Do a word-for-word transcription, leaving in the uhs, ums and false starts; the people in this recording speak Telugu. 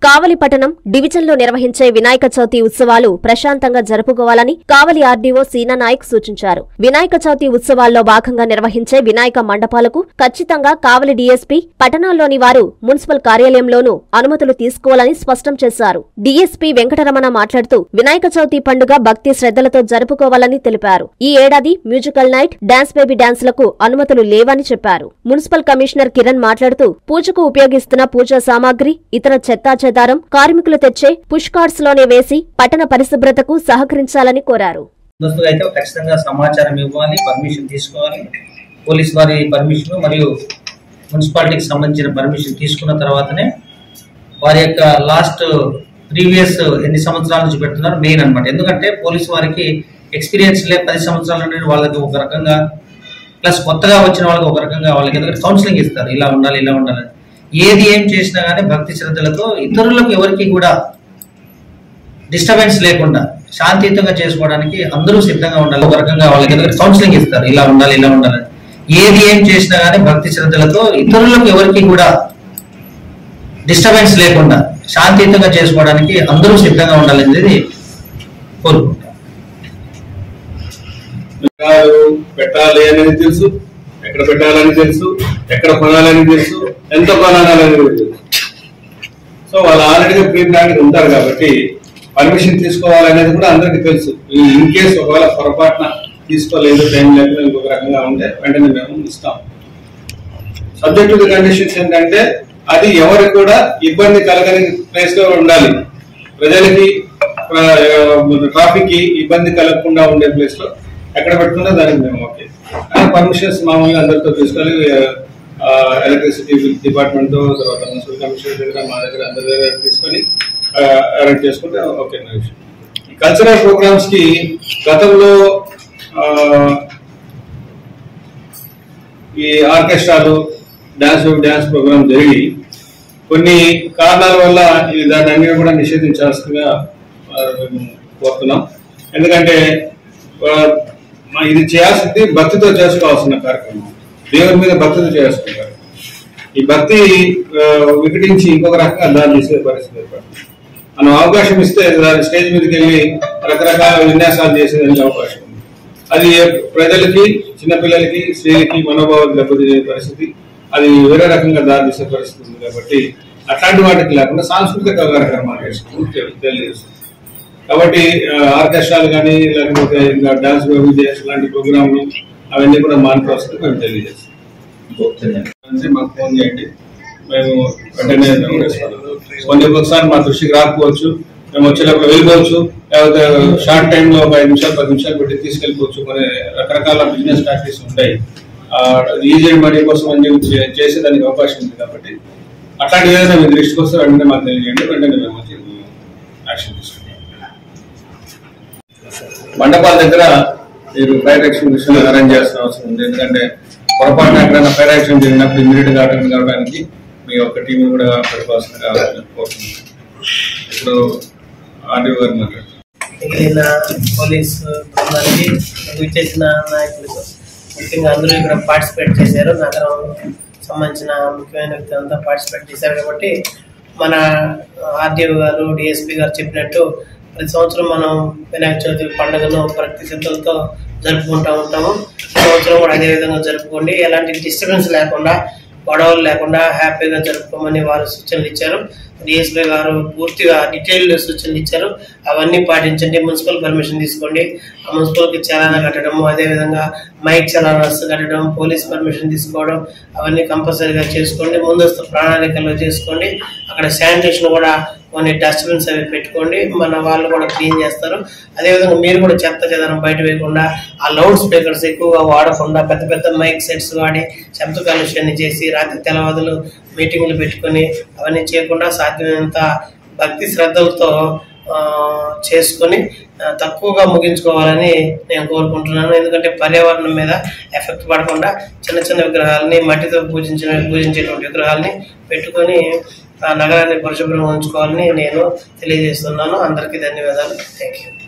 కావలి పట్టణం డివిజన్లో నిర్వహించే వినాయక చవితి ఉత్సవాలు ప్రశాంతంగా జరుపుకోవాలని కావలి ఆర్డీఓ సీనా నాయక్ సూచించారు. వినాయక చవితి ఉత్సవాల్లో భాగంగా నిర్వహించే వినాయక మండపాలకు ఖచ్చితంగా కావలి డీఎస్పీ పట్టణాల్లోని వారు మున్సిపల్ కార్యాలయంలోనూ అనుమతులు తీసుకోవాలని స్పష్టం చేశారు. డీఎస్పీ వెంకటరమణ మాట్లాడుతూ వినాయక చవితి పండుగ భక్తి శ్రద్ధలతో జరుపుకోవాలని తెలిపారు. ఈ ఏడాది మ్యూజికల్ నైట్, డాన్స్ బేబీ డాన్స్లకు అనుమతులు లేవని చెప్పారు. మున్సిపల్ కమిషనర్ కిరణ్ మాట్లాడుతూ పూజకు ఉపయోగిస్తున్న పూజా సామాగ్రి, ఇతర చెత్తా చెదారం కార్మికులు తెచ్చే పుష్ కార్డ్స్ లోనే వేసి పట్టణ పరిశుభ్రతకు సహకరించాలని కోరారు. ముందస్తుగా అయితే ఖచ్చితంగా సమాచారం ఇవ్వాలి, పర్మిషన్ తీసుకోవాలి. పోలీస్ వారి పర్మిషన్ మరియు మున్సిపాలిటీకి సంబంధించిన పర్మిషన్ తీసుకున్న తర్వాతనే వారి యొక్క లాస్ట్ ప్రీవియస్ ఎన్ని సంవత్సరాల నుంచి పెడుతున్నారు మెయిన్ అనమాట. ఎందుకంటే పోలీసు వారికి ఎక్స్పీరియన్స్ లే పది సంవత్సరాల నుండి వాళ్ళకి ఒక రకంగా, ప్లస్ కొత్తగా వచ్చిన వాళ్ళకి ఒక రకంగా వాళ్ళకి ఎందుకంటే కౌన్సిలింగ్ ఇస్తారు, ఇలా ఉండాలి ఇలా ఉండాలని. ఏది ఏం చేసినా కానీ భక్తి శ్రద్ధలతో ఇతరులకు ఎవరికి కూడా డిస్టర్బెన్స్ లేకుండా శాంతియుతంగా చేసుకోవడానికి అందరూ సిద్ధంగా ఉండాలి. ఒక రకంగా వాళ్ళకి ఎందుకంటే కౌన్సిలింగ్ ఇస్తారు, ఇలా ఉండాలి ఇలా ఉండాలని. ఏది ఏం చేసినా కానీ భక్తి శ్రద్ధలతో ఇతరులకు ఎవరికి కూడా డిస్టర్బెన్స్ లేకుండా శాంతియుతంగా చేసుకోవడానికి అందరూ సిద్ధంగా ఉండాలనేది కోరుకుంటాం. పెట్టాలి అనేది తెలుసు, ఎక్కడ పెట్టాలని తెలుసు, ఎక్కడ కొనాలని తెలుసు, ఎంత కొనాలని తెలుసు. సో వాళ్ళు ఆల్రెడీగా ప్రీ ప్లాన్ ఉంటారు కాబట్టి పర్మిషన్ తీసుకోవాలనేది కూడా అందరికీ తెలుసు. ఇన్ కేసు ఒకవేళ పొరపాటున తీసుకోలేదు, టైం లేకుండా ఇంకొక రకంగా ఉంటే వెంటనే మేము ఇస్తాం. సబ్జెక్ట్ టు కండిషన్స్ ఏంటంటే అది ఎవరికి కూడా ఇబ్బంది కలగని ప్లేస్ లో ఉండాలి. ప్రజలకి ట్రాఫిక్ కి ఇబ్బంది కలగకుండా ఉండే ప్లేస్ లో ఎక్కడ పెట్టుకున్నా దానికి మేము ఓకే. పర్మిషన్స్ మామూలుగా అందరితో తీసుకోవాలి. ఎలక్ట్రిసిటీ డిపార్ట్మెంట్ తో, తర్వాత మున్సిపల్ కమిషనర్ దగ్గర, మా దగ్గర అందరి దగ్గర తీసుకొని అరేంజ్ చేసుకుంటే ఓకే. ఈ కల్చరల్ ప్రోగ్రామ్స్ కి గతంలో ఈ ఆర్కెస్ట్రాలు, డాన్స్ డాన్స్ ప్రోగ్రామ్ జరిగి కొన్ని కారణాల వల్ల దాన్ని అన్ని కూడా నిషేధించాల్సిందిగా కోరుతున్నాం. ఎందుకంటే ఇది చేయాల్సింది భక్తితో చేసుకోవాల్సిన కార్యక్రమం, దేవుని మీద భక్తితో చేయాల్సిన కార్యక్రమం. ఈ భక్తి వికటించి ఇంకొక రకంగా దాన్ని తీసే పరిస్థితి ఏర్పడుతుంది. మనం అవకాశం ఇస్తే దాని స్టేజ్ మీదకి వెళ్ళి రకరకాల విన్యాసాలు చేసేదానికి అవకాశం ఉంది. అది ప్రజలకి, చిన్నపిల్లలకి, స్త్రీలకి మనోభావాలు దెబ్బతినే పరిస్థితి, అది వేరే రకంగా దారి తీసే పరిస్థితి ఉంది. కాబట్టి అట్లాంటి వాటికి లేకుండా సాంస్కృతిక కార్యక్రమాలు చేసుకుంటూ తెలియజేస్తుంది. కాబట్టి ఆర్కెస్ట్రాలు కానీ లేకపోతే ఇంకా డాన్స్ బేబీ లాంటి ప్రోగ్రాంలు అవన్నీ కూడా మానుకోవాల్సింది మేము తెలియజేస్తాం. మాకు ఫోన్ చేయండి, మేము వెంటనే కొన్ని ఒకసారి మా దృష్టికి రాకపోవచ్చు, మేము వచ్చేటప్పుడు వెళ్ళిపోవచ్చు, లేకపోతే షార్ట్ టైంలో ఒక ఐదు నిమిషాలు పది నిమిషాలు పెట్టి తీసుకెళ్ళిపోవచ్చు. కొన్ని రకరకాల బిజినెస్ ప్రాక్టీస్ ఉంటాయి, ఈజీ మనీ కోసం అని చెప్పి చేసేదానికి అవకాశం ఉంది. కాబట్టి అట్లాంటి ఏదైనా మీ దృష్టికి వస్తే వెంటనే మాకు తెలియజేయండి, వెంటనే మేము వచ్చి యాక్షన్ తీసుకుంటాం. మండపాల దగ్గర మీరు ఫైర్ ఎక్స్టింగ్విషర్ అరేంజ్ చేయాల్సిన అవసరం ఉంది. ఎందుకంటే పొరపాటున ఎక్కడైనా ఫైర్ యాక్సిడెంట్ జరిగినప్పుడు ఇమీడియట్ గా అటెండ్ కావడానికి మీ యొక్క టీం కూడా పెట్టుకోవాల్సిందిగా కోరుతున్నాను. ఇప్పుడు ఆర్డీఓ గారు మాట్లాడుతున్నారు. మిగిలిన పోలీస్ బృందానికి విచ్చేసిన నాయకులకు ముఖ్యంగా అందరూ ఇక్కడ పార్టిసిపేట్ చేశారు. నగరం సంబంధించిన ముఖ్యమైన వ్యక్తులంతా పార్టిసిపేట్ చేశారు. కాబట్టి మన ఆర్డీఓ గారు, డిఎస్పీ గారు చెప్పినట్టు ప్రతి సంవత్సరం మనం వినాయక చవితి పండుగను భక్తి శ్రద్ధలతో జరుపుకుంటూ ఉంటాము. సంవత్సరం కూడా అదే విధంగా జరుపుకోండి, ఎలాంటి డిస్టర్బెన్స్ లేకుండా, గొడవలు లేకుండా హ్యాపీగా జరుపుకోమని వారు సూచనలు ఇచ్చారు. డిఎస్పీ గారు పూర్తిగా డీటెయిల్డ్ సూచనలు ఇచ్చారు. అవన్నీ పాటించండి. మున్సిపల్ పర్మిషన్ తీసుకోండి, ఆ మున్సిపల్కి చలానా కట్టడము, అదేవిధంగా మైక్ చలానాస్ కట్టడం, పోలీస్ పర్మిషన్ తీసుకోవడం, అవన్నీ కంపల్సరీగా చేసుకోండి. ముందస్తు ప్రణాళికలు చేసుకోండి. అక్కడ శానిటేషన్ కూడా కొన్ని డస్ట్బిన్స్ అవి పెట్టుకోండి, మన వాళ్ళు కూడా క్లీన్ చేస్తారు. అదేవిధంగా మీరు కూడా చెత్త చెదరం బయట వేయకుండా, ఆ లౌడ్ స్పీకర్స్ ఎక్కువగా వాడకుండా, పెద్ద పెద్ద మైక్ సెట్స్ వాడి శబ్ద కాలుష్యాన్ని చేసి రాత్రి తెల్లవాదులు మీటింగ్లు పెట్టుకొని అవన్నీ చేయకుండా సాధ్యమైనంత భక్తి శ్రద్ధలతో చేసుకొని తక్కువగా ముగించుకోవాలని నేను కోరుకుంటున్నాను. ఎందుకంటే పర్యావరణం మీద ఎఫెక్ట్ పడకుండా చిన్న చిన్న విగ్రహాలని, మట్టితో పూజించిన పూజించేటువంటి విగ్రహాలని పెట్టుకొని ఆ నగరాన్ని పరిశుభ్రంగా ఉంచుకోవాలని నేను తెలియజేస్తున్నాను. అందరికీ ధన్యవాదాలు. Thank you.